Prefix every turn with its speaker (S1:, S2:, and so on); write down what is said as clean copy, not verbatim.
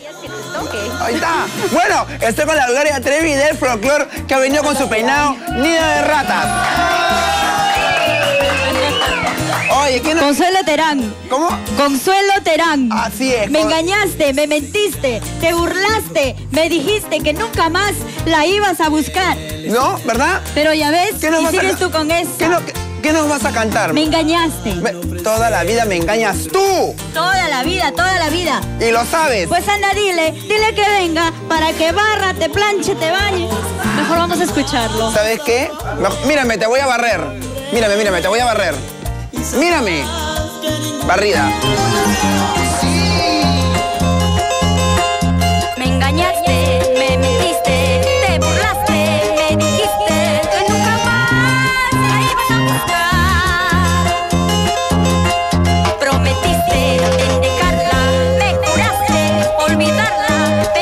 S1: Ahí está. Bueno, estoy con la Gloria Trevi del folclore que ha venido con su peinado nido de ratas. Oye, ¿quién no?
S2: Consuelo Terán.
S1: ¿Cómo?
S2: Consuelo Terán.
S1: Así es.
S2: Me engañaste, me mentiste, te burlaste, me dijiste que nunca más la ibas a buscar.
S1: ¿No? ¿Verdad?
S2: Pero ya ves,
S1: ¿Qué nos
S2: y
S1: vas a
S2: sigues tú con eso.
S1: ¿Qué nos vas a cantar?
S2: Me engañaste.
S1: Toda la vida me engañas tú.
S2: Toda la vida, toda la vida.
S1: Y lo sabes.
S2: Pues anda, dile que venga para que barra, te planche, te bañe. Mejor vamos a escucharlo.
S1: ¿Sabes qué? Mírame, te voy a barrer. Mírame, te voy a barrer. Mírame. Barrida.
S2: Me engañaste, me mentiste, te burlaste, me dijiste que nunca más la ibas a buscar. Prometiste dejarla, me juraste olvidarla,